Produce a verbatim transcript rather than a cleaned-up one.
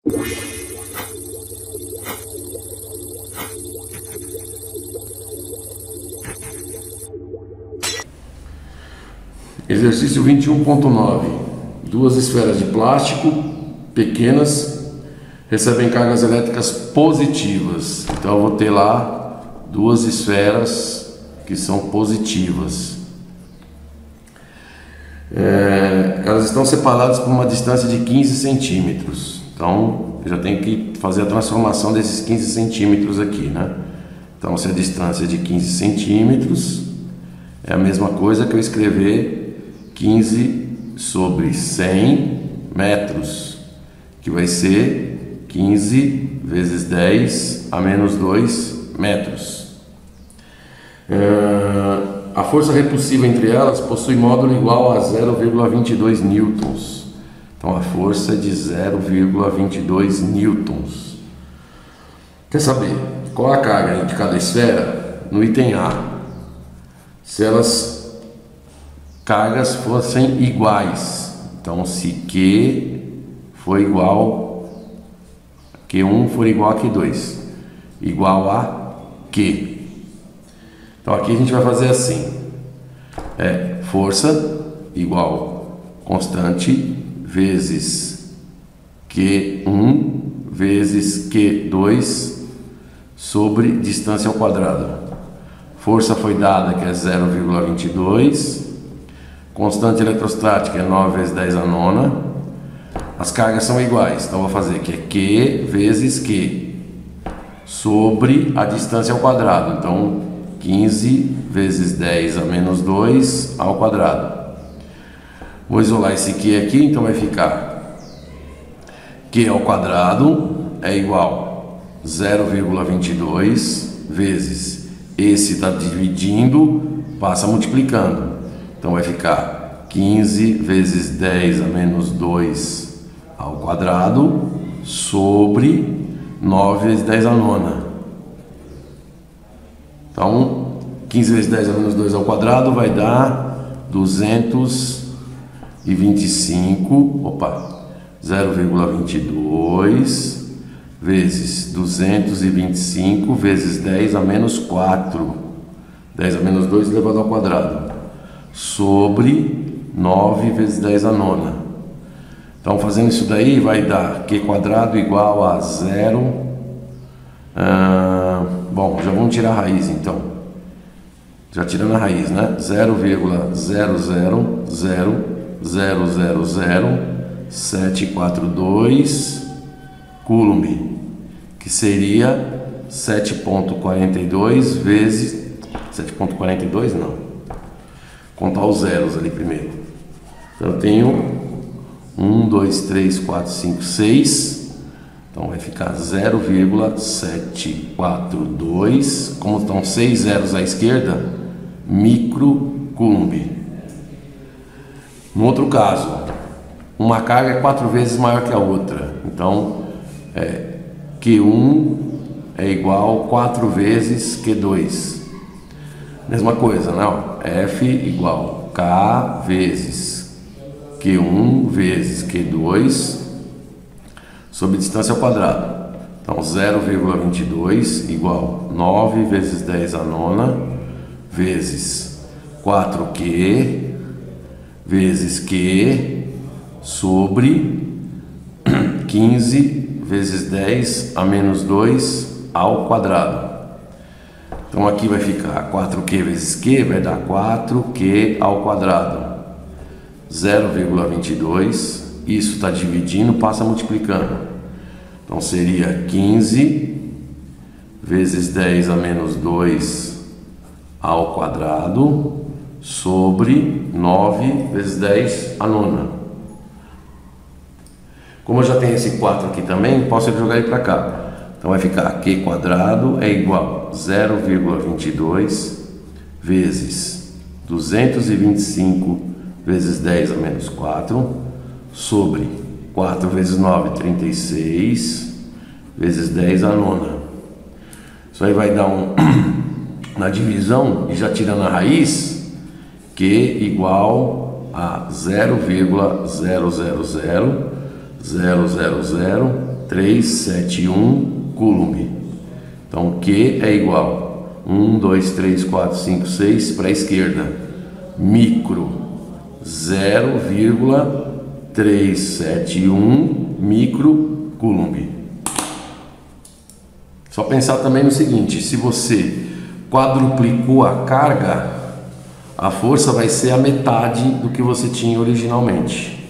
Exercício vinte e um ponto nove. Duas esferas de plástico pequenas recebem cargas elétricas positivas. Então eu vou ter lá duas esferas que são positivas. É, elas estão separadas por uma distância de quinze centímetros. Então eu já tenho que fazer a transformação desses quinze centímetros aqui, né? Então se a distância é de quinze centímetros, é a mesma coisa que eu escrever quinze sobre cem metros, que vai ser quinze vezes dez a menos dois metros. Uh, a força repulsiva entre elas possui módulo igual a zero vírgula vinte e dois newtons. Então a força é de zero vírgula vinte e dois newtons. Quer saber qual a carga de cada esfera? No item A, se elas cargas fossem iguais, então se Q for igual, Q um for igual a Q dois, igual a Q. Então aqui a gente vai fazer assim, é força igual constante vezes Q um vezes Q dois sobre distância ao quadrado. Força foi dada que é zero vírgula vinte e dois, constante eletrostática é nove vezes dez a nona. As cargas são iguais, então vou fazer que é Q vezes Q sobre a distância ao quadrado. Então quinze vezes dez a menos dois ao quadrado. Vou isolar esse Q aqui, então vai ficar Q ao quadrado é igual a zero vírgula vinte e dois vezes esse está dividindo, passa multiplicando. Então vai ficar quinze vezes dez a menos dois ao quadrado sobre nove vezes dez a nona. Então quinze vezes dez a menos dois ao quadrado vai dar duzentos e vinte e cinco, opa, zero vírgula vinte e dois vezes duzentos e vinte e cinco vezes dez a menos quatro, dez a menos dois elevado ao quadrado, sobre nove vezes dez a nona. Então fazendo isso daí vai dar Q quadrado igual a zero. Ah, bom, já vamos tirar a raiz então. Já tirando a raiz, né? zero vírgula zero zero zero zero zero zero sete quatro dois Coulomb, que seria sete vírgula quarenta e dois vezes sete vírgula quarenta e dois não. Contar os zeros ali primeiro. Então eu tenho um, dois, três, quatro, cinco, seis. Então vai ficar zero vírgula setecentos e quarenta e dois. Como estão seis zeros à esquerda, micro Coulomb. No outro caso, uma carga é quatro vezes maior que a outra. Então é, Q um é igual a quatro vezes Q dois. Mesma coisa, não? F igual K vezes Q um vezes Q dois sobre distância ao quadrado. Então zero vírgula vinte e dois igual nove vezes dez a nona vezes quatro Q vezes Q sobre quinze vezes dez a menos dois ao quadrado. Então aqui vai ficar quatro Q vezes Q, vai dar quatro Q ao quadrado. zero vírgula vinte e dois, isso está dividindo, passa multiplicando. Então seria quinze vezes dez a menos dois ao quadrado sobre nove vezes dez a nona. Como eu já tenho esse quatro aqui também, posso jogar ele para cá. Então vai ficar Q quadrado é igual a zero vírgula vinte e dois vezes duzentos e vinte e cinco vezes dez a menos quatro sobre quatro vezes nove, trinta e seis vezes dez a nona. Isso aí vai dar um na divisão, e já tirando a raiz, Q igual a zero vírgula zero zero zero zero zero zero trezentos e setenta e um Coulomb. Então Q é igual um, dois, três, quatro, cinco, seis para a esquerda. Micro zero vírgula trezentos e setenta e um micro Coulomb. Só pensar também no seguinte: se você quadruplicou a carga, a força vai ser a metade do que você tinha originalmente.